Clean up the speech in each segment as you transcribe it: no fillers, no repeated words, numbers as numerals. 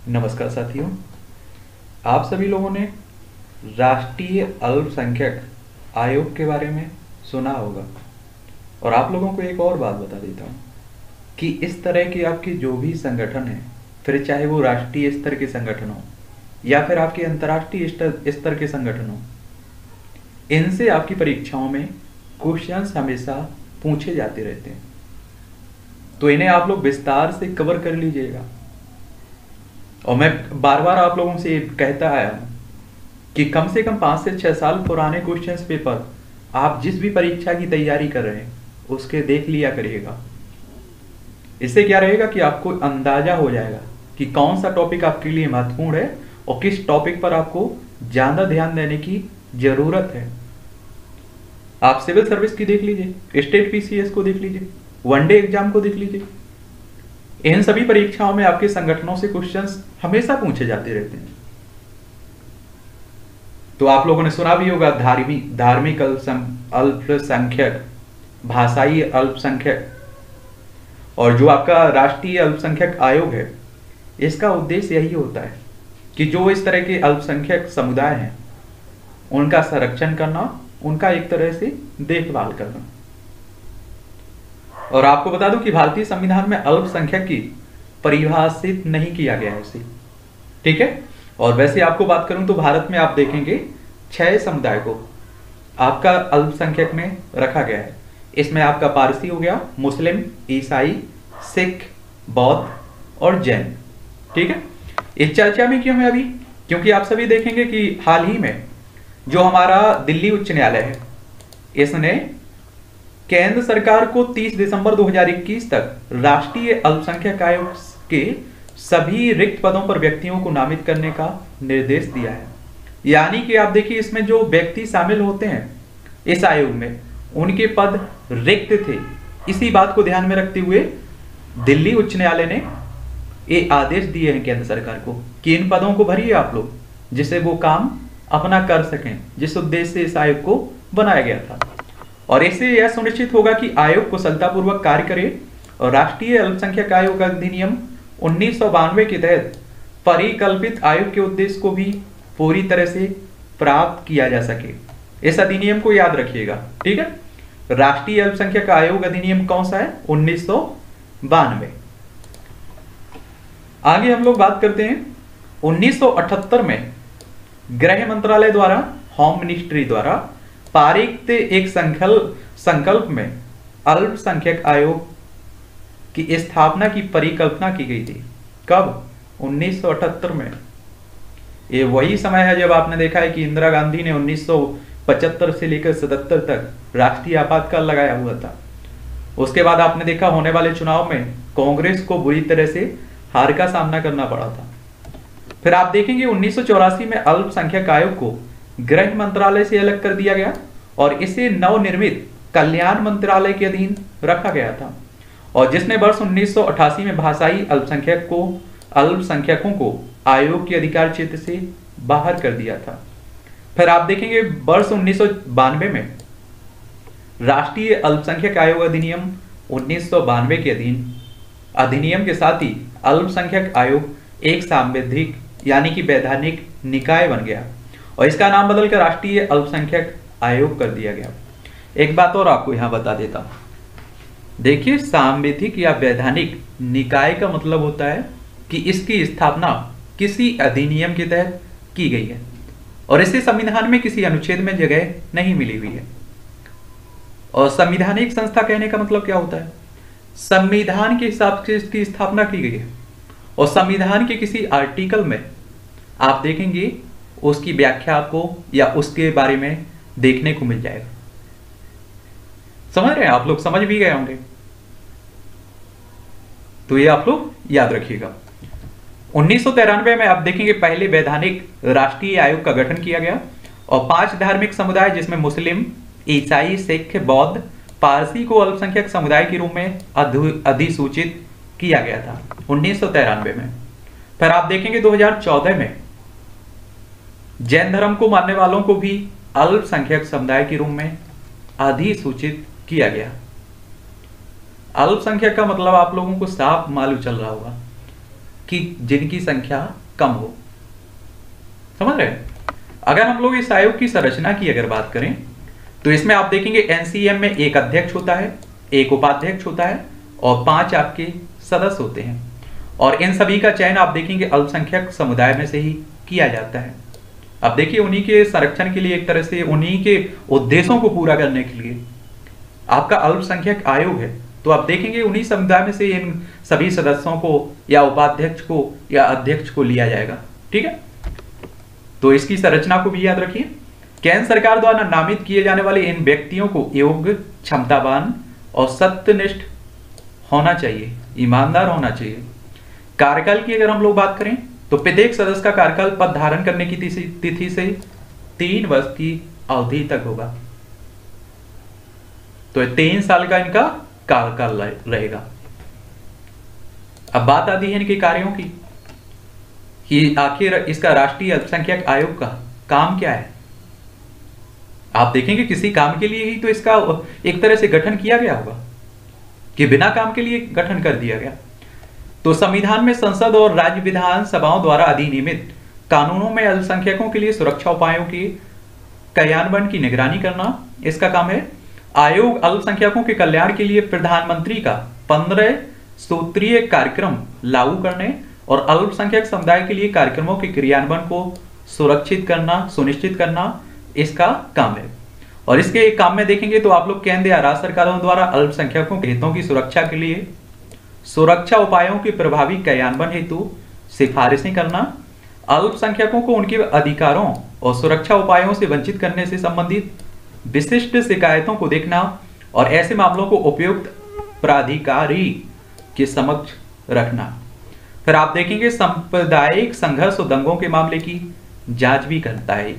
नमस्कार साथियों, आप सभी लोगों ने राष्ट्रीय अल्पसंख्यक आयोग के बारे में सुना होगा। और आप लोगों को एक और बात बता देता हूँ कि इस तरह के आपके जो भी संगठन हैं, फिर चाहे वो राष्ट्रीय स्तर के संगठन हो या फिर आपके अंतर्राष्ट्रीय स्तर के संगठन हो, इनसे आपकी परीक्षाओं में क्वेश्चंस हमेशा पूछे जाते रहते हैं। तो इन्हें आप लोग विस्तार से कवर कर लीजिएगा। और मैं बार बार आप लोगों से कहता आया हूं कि कम से कम 5 से 6 साल पुराने क्वेश्चंस पेपर आप जिस भी परीक्षा की तैयारी कर रहे हैं उसके देख लिया करिएगा। इससे क्या रहेगा कि आपको अंदाजा हो जाएगा कि कौन सा टॉपिक आपके लिए महत्वपूर्ण है और किस टॉपिक पर आपको ज्यादा ध्यान देने की जरूरत है। आप सिविल सर्विस की देख लीजिए, स्टेट पीसीएस को देख लीजिए, वनडे एग्जाम को देख लीजिए। इन सभी परीक्षाओं में आपके संगठनों से क्वेश्चंस हमेशा पूछे जाते रहते हैं। तो आप लोगों ने सुना भी होगा धार्मिक अल्पसंख्यक, भाषाई अल्पसंख्यक। और जो आपका राष्ट्रीय अल्पसंख्यक आयोग है, इसका उद्देश्य यही होता है कि जो इस तरह के अल्पसंख्यक समुदाय हैं उनका संरक्षण करना, उनका एक तरह से देखभाल करना। और आपको बता दूं कि भारतीय संविधान में अल्पसंख्यक की परिभाषित नहीं किया गया है इसे, ठीक है। और वैसे आपको बात करूं तो भारत में आप देखेंगे 6 समुदाय को आपका अल्पसंख्यक में रखा गया है। इसमें आपका पारसी हो गया, मुस्लिम, ईसाई, सिख, बौद्ध और जैन, ठीक है। इस चर्चा में क्यों है अभी? क्योंकि आप सभी देखेंगे कि हाल ही में जो हमारा दिल्ली उच्च न्यायालय है, इसने केंद्र सरकार को 30 दिसंबर 2021 तक राष्ट्रीय अल्पसंख्यक आयोग के सभी रिक्त पदों पर व्यक्तियों को नामित करने का निर्देश दिया है। यानी कि आप देखिए, इसमें जो व्यक्ति शामिल होते हैं इस आयोग में, उनके पद रिक्त थे। इसी बात को ध्यान में रखते हुए दिल्ली उच्च न्यायालय ने ये आदेश दिए हैं केंद्र सरकार को कि इन पदों को भरिए आप लोग, जिससे वो काम अपना कर सकें, जिस उद्देश्य से इस आयोग को बनाया गया था। और इससे यह सुनिश्चित होगा कि आयोग कुशलतापूर्वक कार्य करे और राष्ट्रीय अल्पसंख्यक आयोग अधिनियम 1992 के तहत परिकल्पित आयोग के उद्देश्य को भी पूरी तरह से प्राप्त किया जा सके। इस अधिनियम को याद रखिएगा, ठीक है। राष्ट्रीय अल्पसंख्यक आयोग अधिनियम कौन सा है? 1992। आगे हम लोग बात करते हैं 1978 में गृह मंत्रालय द्वारा, होम मिनिस्ट्री द्वारा पारित एक संकल्प में अल्पसंख्यक आयोग की स्थापना की परिकल्पना की गई थी। कब? 1978 में। ये वही समय है जब आपने देखा है कि इंदिरा गांधी ने 1975 से लेकर 77 तक राष्ट्रीय आपातकाल लगाया हुआ था। उसके बाद आपने देखा होने वाले चुनाव में कांग्रेस को बुरी तरह से हार का सामना करना पड़ा था। फिर आप देखेंगे 1984 में अल्पसंख्यक आयोग को गृह मंत्रालय से अलग कर दिया गया और इसे नवनिर्मित कल्याण मंत्रालय के अधीन रखा गया था, और जिसने वर्ष 1988 में भाषाई अल्पसंख्यकों को आयोग के अधिकार क्षेत्र से बाहर कर दिया था। फिर आप देखेंगे वर्ष 1992 में राष्ट्रीय अल्पसंख्यक आयोग अधिनियम 1992 के अधिनियम के साथ ही अल्पसंख्यक आयोग एक सांवैधानिक यानी कि वैधानिक निकाय बन गया और इसका नाम बदलकर राष्ट्रीय अल्पसंख्यक आयोग कर दिया गया। एक बात और आपको यहां बता देता हूं, देखिए, सांवैधानिक या वैधानिक निकाय का मतलब होता है कि इसकी स्थापना किसी अधिनियम के तहत की गई है और इसे संविधान में किसी अनुच्छेद में जगह नहीं मिली हुई है। और संवैधानिक संस्था कहने का मतलब क्या होता है? संविधान के हिसाब से इसकी स्थापना की गई है और संविधान के किसी आर्टिकल में आप देखेंगे उसकी व्याख्या आपको या उसके बारे में देखने को मिल जाएगा। समझ रहे हैं आप लोग? समझ भी गए होंगे, तो ये आप लोग याद रखिएगा। 1993 में आप देखेंगे पहले वैधानिक राष्ट्रीय आयोग का गठन किया गया और 5 धार्मिक समुदाय जिसमें मुस्लिम, ईसाई, सिख, बौद्ध, पारसी को अल्पसंख्यक समुदाय के रूप में अधिसूचित किया गया था 1993 में। फिर आप देखेंगे 2014 में जैन धर्म को मानने वालों को भी अल्पसंख्यक समुदाय के रूप में अधिसूचित किया गया। अल्पसंख्यक का मतलब आप लोगों को साफ मालूम चल रहा होगा कि जिनकी संख्या कम हो। समझ रहे हैं? अगर हम लोग इस आयोग की संरचना की अगर बात करें तो इसमें आप देखेंगे एनसीएम में एक अध्यक्ष होता है, एक उपाध्यक्ष होता है और 5 आपके सदस्य होते हैं। और इन सभी का चयन आप देखेंगे अल्पसंख्यक समुदाय में से ही किया जाता है। अब देखिए उन्हीं के संरक्षण के लिए, एक तरह से उन्हीं के उद्देश्यों को पूरा करने के लिए आपका अल्पसंख्यक आयोग है। तो आप देखेंगे उन्हीं समुदाय में से इन सभी सदस्यों को या उपाध्यक्ष को या अध्यक्ष को लिया जाएगा। ठीक है, तो इसकी संरचना को भी याद रखिए। केंद्र सरकार द्वारा नामित किए जाने वाले इन व्यक्तियों को योग्य, क्षमतावान और सत्यनिष्ठ होना चाहिए, ईमानदार होना चाहिए। कार्यकाल की अगर हम लोग बात करें तो प्रत्येक सदस्य का कार्यकाल पद धारण करने की तिथि से 3 वर्ष की अवधि तक होगा। तो 3 साल का इनका कार्यकाल रहेगा। अब बात आती है इनके कार्यों की कि आखिर इसका राष्ट्रीय अल्पसंख्यक आयोग का काम क्या है। आप देखेंगे किसी काम के लिए ही तो इसका एक तरह से गठन किया गया होगा कि बिना काम के लिए गठन कर दिया गया। तो संविधान में संसद और राज्य विधानसभाओं द्वारा अधिनियमित कानूनों में अल्पसंख्यकों के लिए सुरक्षा उपायों की क्रियान्वयन की निगरानी करना इसका काम है। आयोग अल्पसंख्यकों के कल्याण के लिए प्रधानमंत्री का 15 सूत्रीय कार्यक्रम लागू करने और अल्पसंख्यक समुदाय के लिए कार्यक्रमों के क्रियान्वयन को सुनिश्चित करना इसका काम है। और इसके काम में देखेंगे तो आप लोग केंद्र या राज्य सरकारों द्वारा अल्पसंख्यकों के हितों की सुरक्षा के लिए सुरक्षा उपायों के प्रभावी क्रियान्वयन हेतु सिफारिशें करना, अल्पसंख्यकों को उनके अधिकारों और सुरक्षा उपायों से वंचित करने से संबंधित विशिष्ट शिकायतों को देखना और ऐसे मामलों को उपयुक्त प्राधिकारी के समक्ष रखना। फिर आप देखेंगे सांप्रदायिक संघर्ष और दंगों के मामले की जांच भी करता है।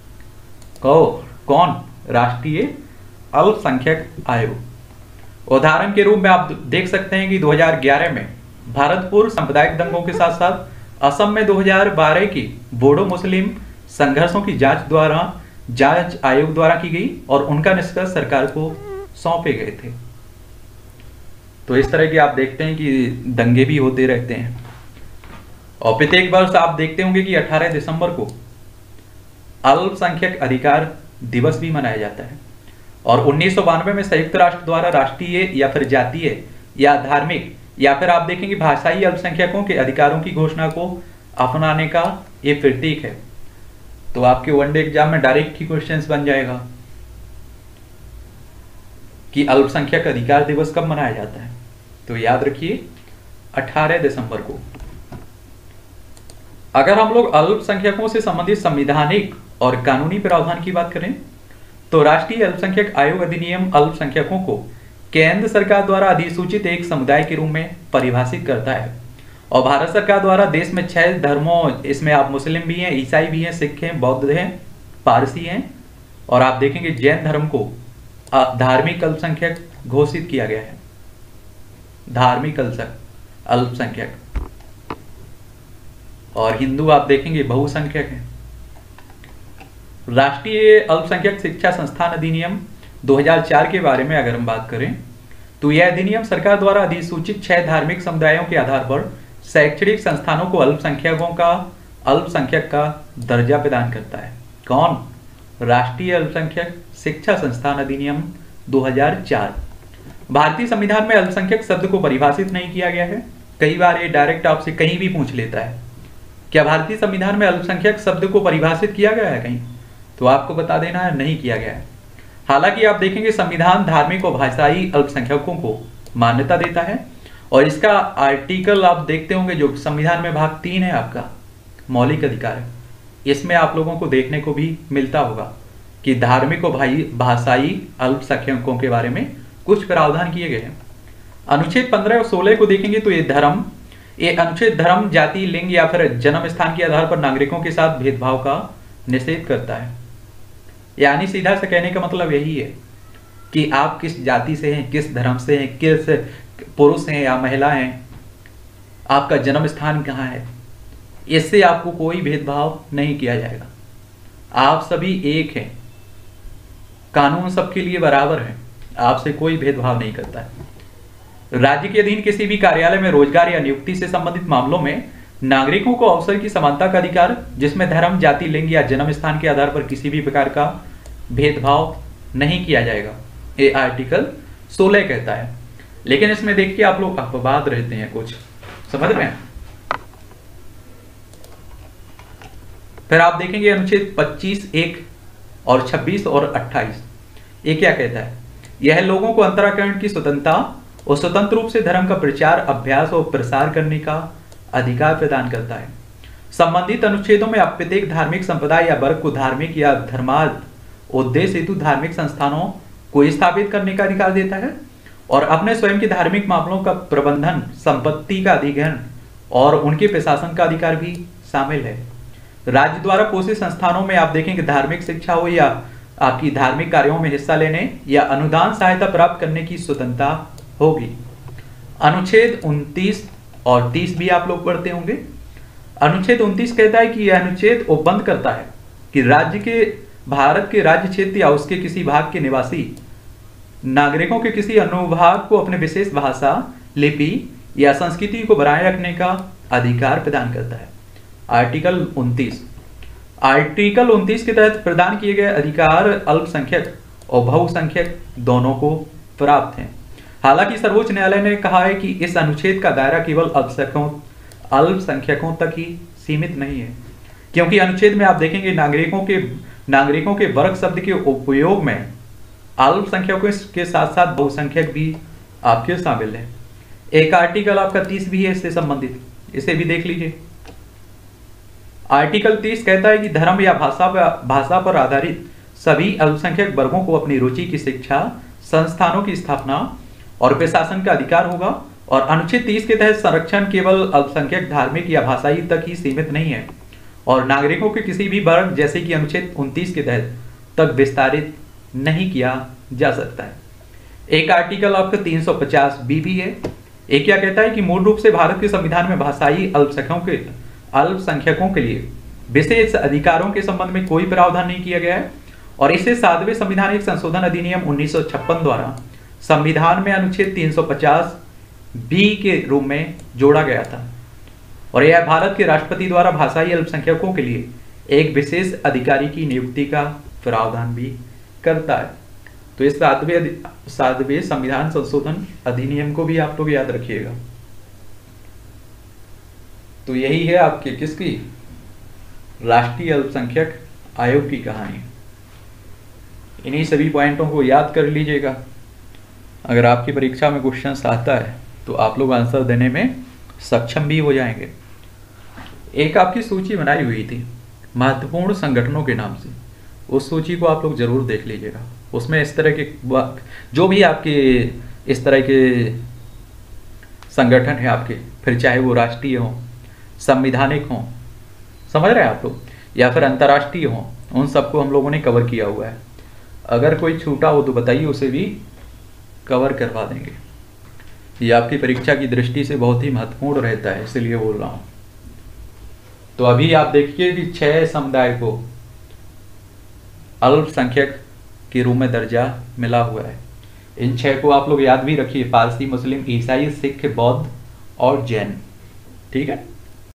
कौन? राष्ट्रीय अल्पसंख्यक आयोग। उदाहरण के रूप में आप देख सकते हैं कि 2011 में भारतपुर सांप्रदायिक दंगों के साथ साथ असम में 2012 की बोडो मुस्लिम संघर्षों की जांच आयोग द्वारा की गई और उनका निष्कर्ष सरकार को सौंपे गए थे। तो इस तरह के आप देखते हैं कि दंगे भी होते रहते हैं। और प्रत्येक वर्ष आप देखते होंगे कि 18 दिसंबर को अल्पसंख्यक अधिकार दिवस भी मनाया जाता है। और 1992 में संयुक्त राष्ट्र द्वारा राष्ट्रीय या फिर जातीय या धार्मिक या फिर आप देखेंगे भाषाई अल्पसंख्यकों के अधिकारों की घोषणा को अपनाने का ये प्रतीक है। तो आपके वनडे एग्जाम में डायरेक्ट ही क्वेश्चंस बन जाएगा कि अल्पसंख्यक अधिकार दिवस कब मनाया जाता है। तो याद रखिए 18 दिसंबर को। अगर हम लोग अल्पसंख्यकों से संबंधित संवैधानिक और कानूनी प्रावधान की बात करें तो राष्ट्रीय अल्पसंख्यक आयोग अधिनियम अल्पसंख्यकों को केंद्र सरकार द्वारा अधिसूचित एक समुदाय के रूप में परिभाषित करता है। और भारत सरकार द्वारा देश में 6 धर्मों, इसमें आप मुस्लिम भी हैं, ईसाई भी हैं, सिख हैं, बौद्ध हैं, पारसी हैं और आप देखेंगे जैन धर्म को धार्मिक अल्पसंख्यक घोषित किया गया है। धार्मिक अल्पसंख्यक। और हिंदू आप देखेंगे बहुसंख्यक हैं। राष्ट्रीय अल्पसंख्यक शिक्षा संस्थान अधिनियम 2004 के बारे में अगर हम बात करें तो यह अधिनियम सरकार द्वारा अधिसूचित 6 धार्मिक समुदायों के आधार पर शैक्षणिक संस्थानों को अल्पसंख्यक का दर्जा प्रदान करता है। कौन? राष्ट्रीय अल्पसंख्यक शिक्षा संस्थान अधिनियम 2004। भारतीय संविधान में अल्पसंख्यक शब्द को परिभाषित नहीं किया गया है। कई बार ये डायरेक्ट आपसे कहीं भी पूछ लेता है, क्या भारतीय संविधान में अल्पसंख्यक शब्द को परिभाषित किया गया है कहीं? तो आपको बता देना है, नहीं किया गया है। हालांकि आप देखेंगे संविधान धार्मिक और भाषाई अल्पसंख्यकों को मान्यता देता है। और इसका आर्टिकल आप देखते होंगे जो संविधान में भाग 3 है आपका मौलिक अधिकार, इसमें आप लोगों को देखने को भी मिलता होगा कि धार्मिक और भाषाई अल्पसंख्यकों के बारे में कुछ प्रावधान किए गए हैं। अनुच्छेद 15 और 16 को देखेंगे तो ये अनुच्छेद धर्म, जाति, लिंग या फिर जन्म स्थान के आधार पर नागरिकों के साथ भेदभाव का निषेध करता है। यानी सीधा से कहने का मतलब यही है कि आप किस जाति से हैं, किस धर्म से हैं, किस पुरुष हैं या महिला हैं, आपका जन्म स्थान कहाँ है, इससे आपको कोई भेदभाव नहीं किया जाएगा। आप सभी एक हैं, कानून सबके लिए बराबर है, आपसे कोई भेदभाव नहीं करता है। राज्य के अधीन किसी भी कार्यालय में रोजगार या नियुक्ति से संबंधित मामलों में नागरिकों को अवसर की समानता का अधिकार, जिसमें धर्म, जाति, लिंग या जन्म स्थान के आधार पर किसी भी प्रकार का भेदभाव नहीं किया जाएगा, ये आर्टिकल 16 कहता है। लेकिन इसमें देखिए आप लोग अपवाद रहते हैं कुछ, समझ रहे हैं। फिर आप देखेंगे अनुच्छेद 25(1) और 26 और 28, ये क्या कहता है? यह लोगों को अंतराकरण की स्वतंत्रता और स्वतंत्र रूप से धर्म का प्रचार, अभ्यास और प्रसार करने का अधिकार प्रदान करता है। संबंधित अनुच्छेदों में प्रत्येक धार्मिक संप्रदाय या वर्ग को धार्मिक या धर्मार्थ उद्देश्य हेतु धार्मिक संस्थानों को स्थापित करने का अधिकार देता है और अपने स्वयं के धार्मिक मामलों का प्रबंधन, संपत्ति का अधिग्रहण और उनके प्रशासन का अधिकार भी शामिल है। राज्य द्वारा पोषित संस्थानों में आप देखेंगे धार्मिक शिक्षा हो या आपकी धार्मिक कार्यों में हिस्सा लेने या अनुदान सहायता प्राप्त करने की स्वतंत्रता होगी। अनुच्छेद 29 और 30 भी आप लोग पढ़ते होंगे। अनुच्छेद 29 कहता है कि यह अनुच्छेद उपबंध करता है कि भारत के राज्य क्षेत्र या उसके किसी भाग के निवासी नागरिकों के किसी अनुभाग को अपने विशेष भाषा, लिपि या संस्कृति को बनाए रखने का अधिकार प्रदान करता है। आर्टिकल 29 के तहत प्रदान किए गए अधिकार अल्पसंख्यक और बहुसंख्यक दोनों को प्राप्त हैं। हालांकि सर्वोच्च न्यायालय ने कहा है कि इस अनुच्छेद का दायरा केवल अल्पसंख्यकों तक ही सीमित नहीं है, क्योंकि अनुच्छेद में आप देखेंगे नागरिकों के वर्ग शब्द के उपयोग में अल्पसंख्यकों के साथ साथ बहुसंख्यक भी आपके शामिल है। एक आर्टिकल आपका 30 भी है इससे संबंधित, इसे भी देख लीजिए। आर्टिकल 30 कहता है कि धर्म या भाषा पर आधारित सभी अल्पसंख्यक वर्गों को अपनी रुचि की शिक्षा संस्थानों की स्थापना और प्रशासन का अधिकार होगा। और अनुच्छेद 30 के तहत संरक्षण केवल अल्पसंख्यक धार्मिक या भाषाई तक ही सीमित नहीं है और नागरिकों के किसी भी वर्ग, जैसे कि अनुच्छेद 29 के तहत, तक विस्तारित नहीं किया जा सकता है। एक आर्टिकल आपका 350 बी भी है। एक क्या कहता है कि मूल रूप से भारत के संविधान में भाषाई अल्पसंख्यकों के लिए विशेष अधिकारों के संबंध में कोई प्रावधान नहीं किया गया है और इसे 7वें संविधानिक संशोधन अधिनियम 1956 द्वारा संविधान में अनुच्छेद 350 बी के रूप में जोड़ा गया था और यह भारत के राष्ट्रपति द्वारा भाषाई अल्पसंख्यकों के लिए एक विशेष अधिकारी की नियुक्ति का प्रावधान भी करता है। तो इस 7वें संविधान संशोधन अधिनियम को भी आप लोग याद रखिएगा। तो यही है आपके किसकी, राष्ट्रीय अल्पसंख्यक आयोग की कहानी। इन्हीं सभी पॉइंटों को याद कर लीजिएगा। अगर आपकी परीक्षा में क्वेश्चंस आता है तो आप लोग आंसर देने में सक्षम भी हो जाएंगे। एक आपकी सूची बनाई हुई थी महत्वपूर्ण संगठनों के नाम से, उस सूची को आप लोग जरूर देख लीजिएगा। उसमें इस तरह के जो भी आपके इस तरह के संगठन है आपके, फिर चाहे वो राष्ट्रीय हो, संवैधानिक हो, समझ रहे हैं आप लोग, या फिर अंतर्राष्ट्रीय हो, उन सबको हम लोगों ने कवर किया हुआ है। अगर कोई छूटा हो तो बताइए, उसे भी कवर करवा देंगे। ये आपकी परीक्षा की दृष्टि से बहुत ही महत्वपूर्ण रहता है, इसलिए बोल रहा हूँ। तो अभी आप देखिए कि 6 समुदाय को अल्पसंख्यक के रूप में दर्जा मिला हुआ है। इन 6 को आप लोग याद भी रखिए, पारसी, मुस्लिम, ईसाई, सिख, बौद्ध और जैन। ठीक है।